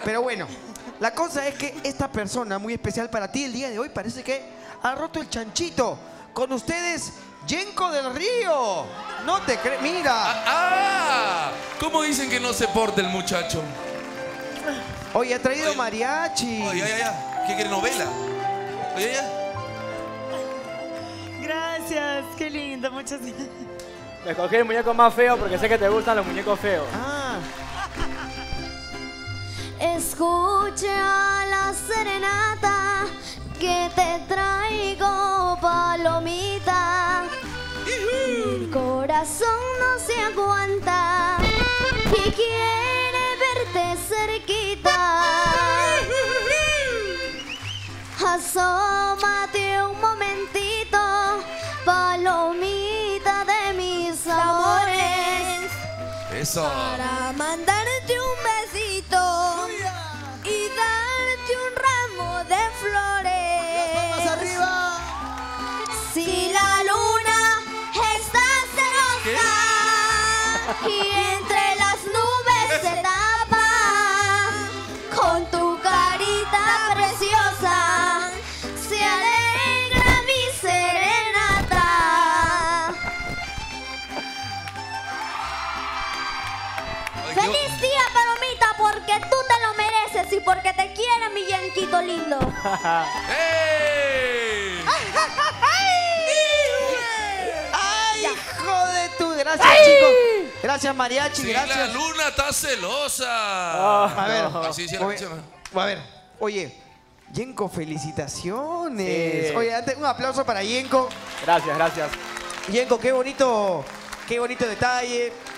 Pero bueno, la cosa es que esta persona muy especial para ti el día de hoy parece que ha roto el chanchito. Con ustedes, Yenko del Río. No te crees, mira. ¿Cómo dicen que no se porta el muchacho? Oye, ha traído mariachi. Oye, ya. ¿Qué quiere, novela? Oye, ya. Gracias, qué lindo, muchas gracias. Me escogí el muñeco más feo porque sé que te gustan los muñecos feos. Escucha la serenata que te traigo, palomita. El corazón no se aguanta y quiere verte cerquita. Asómate un momentito, palomita de mis amores. Eso. Para mandarte un besito y darte un ramo de flores. ¡Las palmas arriba! Si la luna está celosa y entre las nubes se tapa con tu carita preciosa, se alegra mi serenata. ¡Feliz día, palomita! Porque tú te lo mereces y porque te quiere mi yanquito lindo. ¡Ey! ¡Ay, hijo de tu! Gracias, chicos. Gracias, mariachi. Sí, Gracias. la luna está celosa. A ver, Así dice la canción. a ver, oye, Yenko, felicitaciones. Sí. Oye, antes, un aplauso para Yenko. Gracias, gracias. Yenko, qué bonito detalle.